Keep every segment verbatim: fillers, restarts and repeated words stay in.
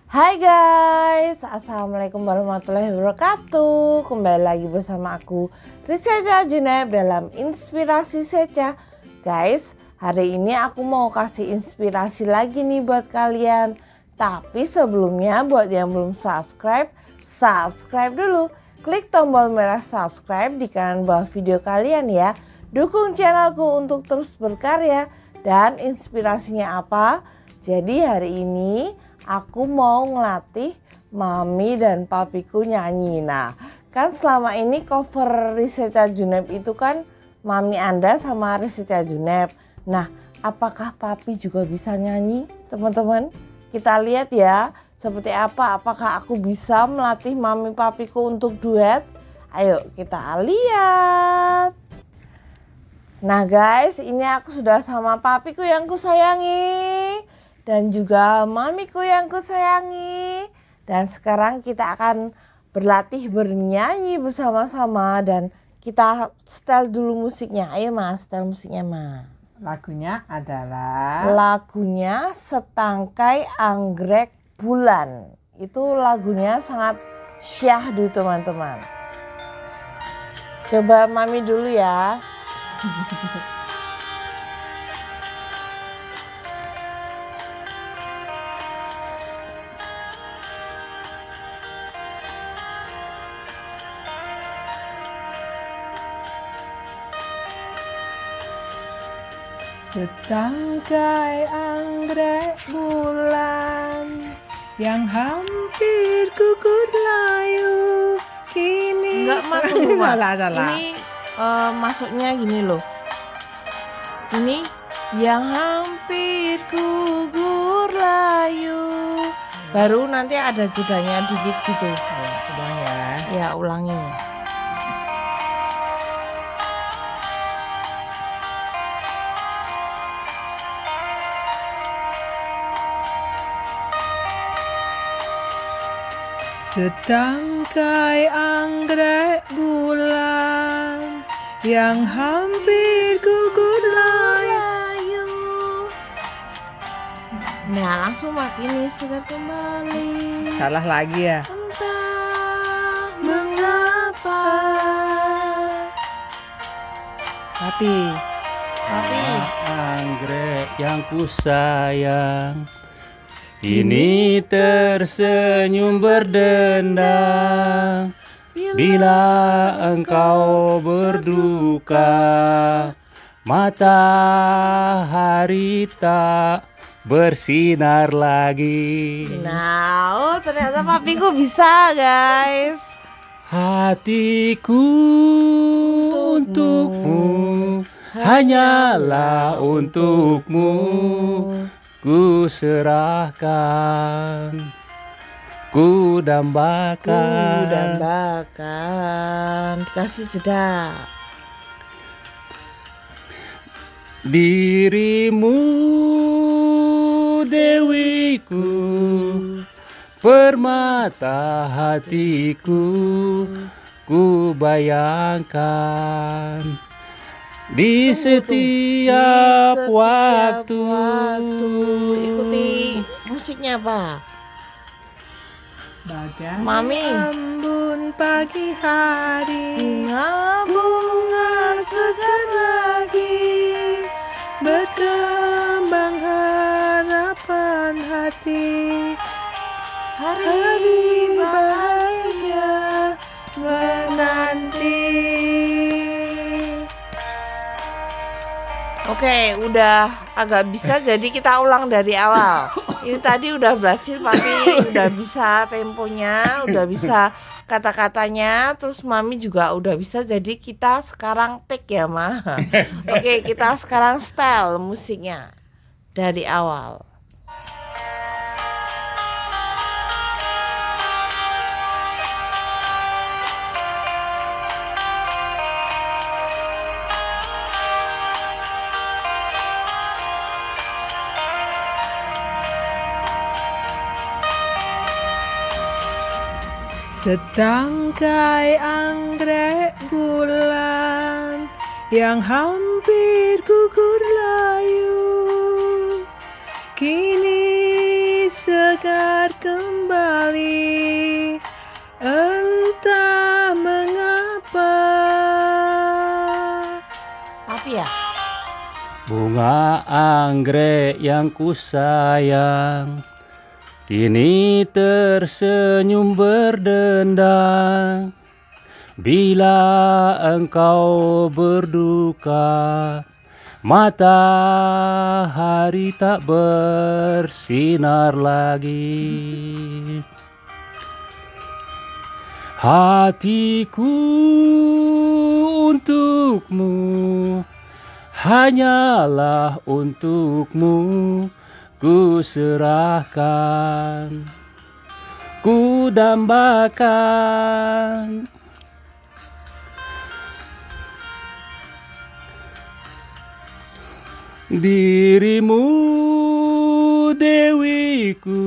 Hai guys, assalamualaikum warahmatullahi wabarakatuh. Kembali lagi bersama aku Risecha Junaib dalam Inspirasi Secha. Guys, hari ini aku mau kasih inspirasi lagi nih buat kalian. Tapi sebelumnya buat yang belum subscribe, subscribe dulu. Klik tombol merah subscribe di kanan bawah video kalian ya. Dukung channelku untuk terus berkarya. Dan inspirasinya apa? Jadi hari ini aku mau ngelatih mami dan papiku nyanyi. Nah, kan selama ini cover Risecha Junaib itu kan mami Anda sama Risecha Junaib. Nah, apakah papi juga bisa nyanyi, teman-teman? Kita lihat ya, seperti apa. Apakah aku bisa melatih mami papiku untuk duet? Ayo kita lihat. Nah guys, ini aku sudah sama papiku yang kusayangi dan juga mamiku yang kusayangi. Dan sekarang kita akan berlatih bernyanyi bersama-sama dan kita setel dulu musiknya. Ayo Mas, setel musiknya Mas. Lagunya adalah Lagunya Setangkai Anggrek Bulan. Itu lagunya sangat syahdu teman-teman. Coba mami dulu ya. setangkai anggrek bulan yang hampir gugur layu kini. Enggak masuk Mbak. salah, salah. Ini uh, masuknya gini loh. Ini yang hampir gugur layu. Baru nanti ada jedanya dikit gitu. Ya, udah ya. Ya ulangi. Setangkai anggrek bulan yang hampir gugur layu. Nah langsung makin segar kembali. Salah lagi ya. Entah mengapa. Tapi Tapi anggrek yang ku sayang ini tersenyum berdendang bila engkau berduka, matahari tak bersinar lagi. nah, oh, ternyata papiku bisa guys. Hatiku untukmu, hanyalah untukmu ku serahkan, ku dambakan, Ku dambakan. Kasih jeda. Dirimu dewiku, permata hatiku, ku bayangkan di setiap, Di setiap waktu. waktu. Ikuti musiknya Pak. bagai Mami. embun pagi hari, Bunga-bunga segar lagi, berkembang harapan hati, hari bahagia menanti. Oke, udah agak bisa, jadi kita ulang dari awal. Ini tadi udah berhasil, papi udah bisa temponya, udah bisa kata-katanya, terus mami juga udah bisa. Jadi kita sekarang take ya, Ma. Oke, kita sekarang style musiknya dari awal. Setangkai anggrek bulan yang hampir gugur layu, kini segar kembali, entah mengapa. Apa ya? Bunga anggrek yang kusayang kini tersenyum berdendang. Bila engkau berduka, matahari tak bersinar lagi. Hatiku untukmu, hanyalah untukmu ku serahkan, ku dambakan. Dirimu dewiku,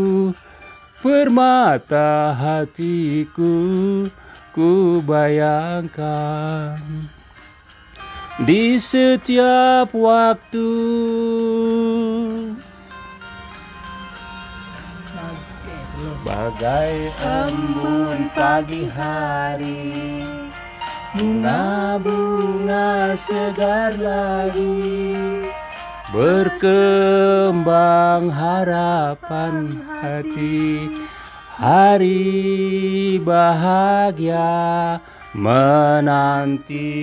permata hatiku, ku bayangkan di setiap waktu. Bagai embun pagi hari, bunga-bunga segar lagi, berkembang harapan hati, hari bahagia menanti.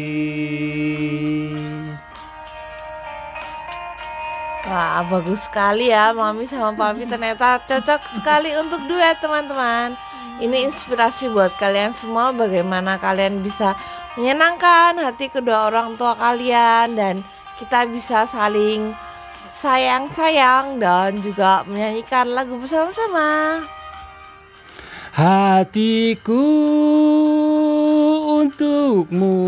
Wah, bagus sekali ya, Mami sama Papi ternyata cocok sekali untuk duet teman-teman. Ini inspirasi buat kalian semua bagaimana kalian bisa menyenangkan hati kedua orang tua kalian, dan kita bisa saling sayang-sayang dan juga menyanyikan lagu bersama-sama. Hatiku untukmu,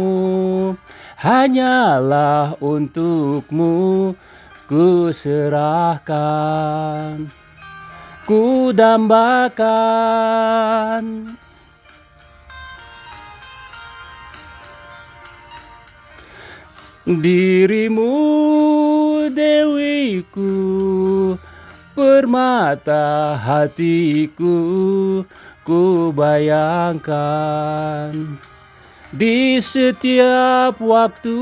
hanyalah untukmu ku serahkan, ku dambakan. Dirimu dewiku, permata hatiku, ku bayangkan di setiap waktu.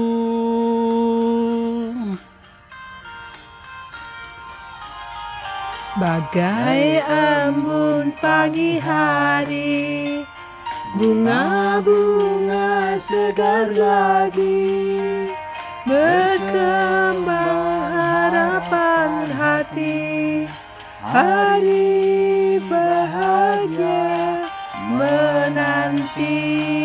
Bagai embun pagi hari, bunga-bunga segar lagi, berkembang harapan hati, hari bahagia menanti.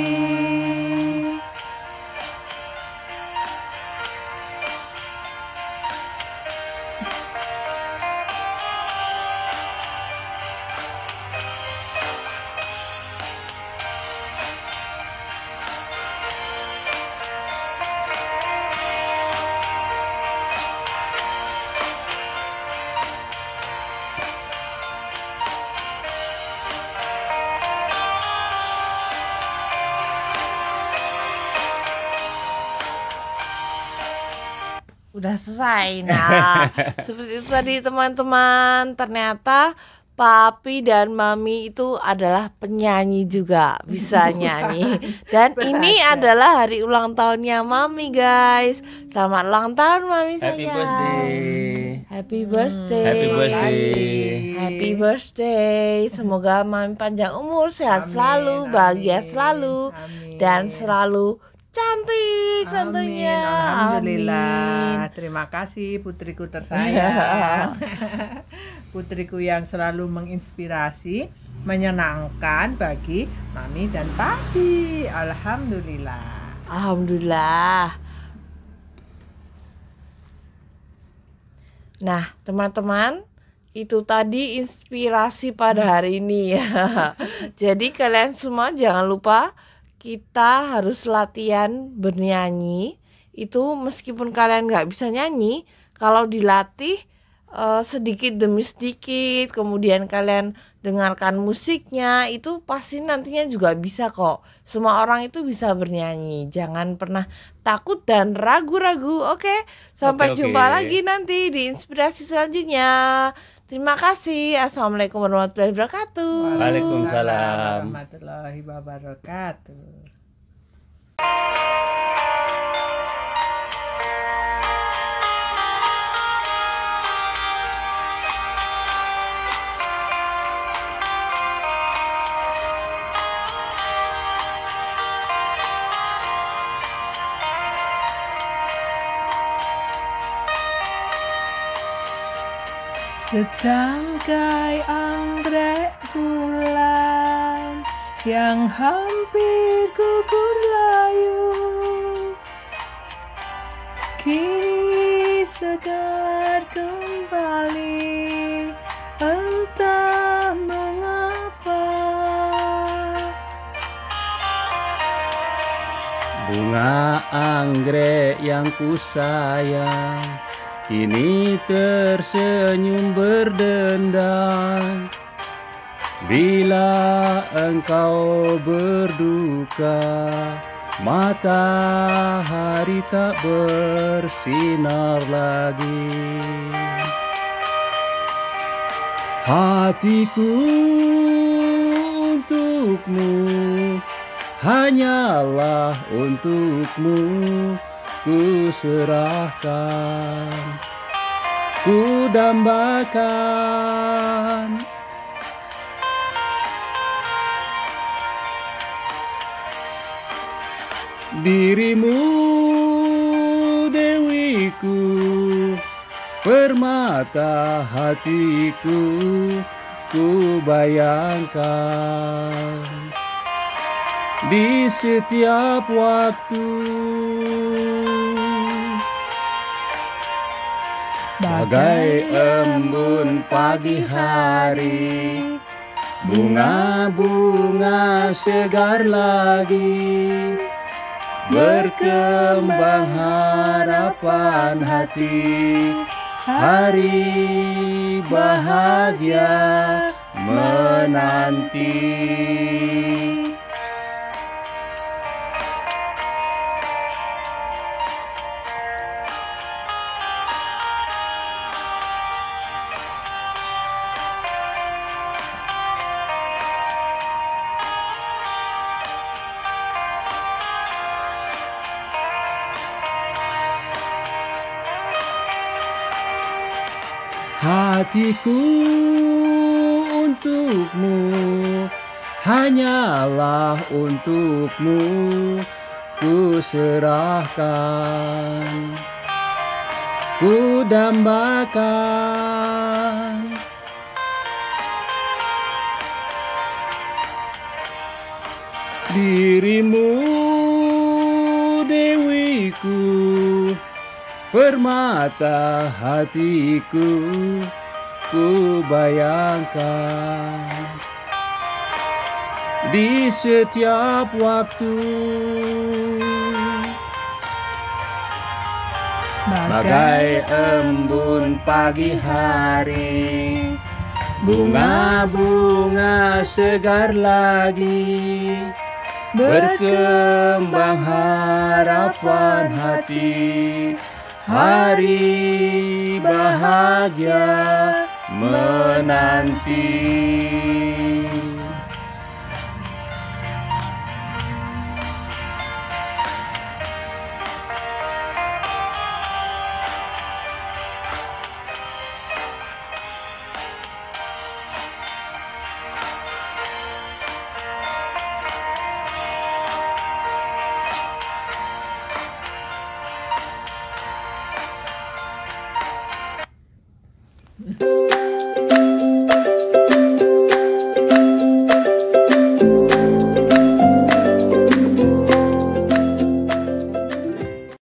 Udah selesai. Nah, seperti itu tadi teman-teman. Ternyata Papi dan Mami itu adalah penyanyi juga, bisa nyanyi. Dan ini adalah hari ulang tahunnya Mami, guys. Selamat ulang tahun Mami sayang. Happy birthday. Happy birthday. Happy birthday. Happy birthday. Semoga Mami panjang umur, sehat Amin, selalu, bahagia amin, selalu, amin. dan selalu cantik tentunya. Alhamdulillah. Amin. Terima kasih putriku tersayang. Putriku yang selalu menginspirasi, menyenangkan bagi Mami dan Papi. Alhamdulillah. Alhamdulillah. Nah, teman-teman, itu tadi inspirasi pada hari ini ya. Jadi kalian semua jangan lupa kita harus latihan bernyanyi. Itu meskipun kalian nggak bisa nyanyi, kalau dilatih uh, sedikit demi sedikit, kemudian kalian dengarkan musiknya, itu pasti nantinya juga bisa kok. Semua orang itu bisa bernyanyi. Jangan pernah takut dan ragu-ragu. Oke, sampai Oke, jumpa oke. lagi nanti di inspirasi selanjutnya. Terima kasih. Assalamualaikum warahmatullahi wabarakatuh. Waalaikumsalam warahmatullahi wabarakatuh. Setangkai anggrek bulan yang hampir gugur layu, kini segar kembali, entah mengapa. Bunga anggrek yang ku sayang kini tersenyum berdendang. Bila engkau berduka, matahari tak bersinar lagi. Hatiku untukmu, hanyalah untukmu ku serahkan, ku dambakan. Dirimu dewiku, permata hatiku, ku bayangkan di setiap waktu. Bagai embun pagi hari, bunga-bunga segar lagi, berkembang harapan hati, hari bahagia menanti. Hatiku untukmu, hanyalah untukmu ku serahkan, ku dambakan. Dirimu dewiku, permata hatiku, ku bayangkan di setiap waktu. Bagai embun pagi hari, bunga-bunga segar lagi, berkembang harapan hati, hari bahagia menanti.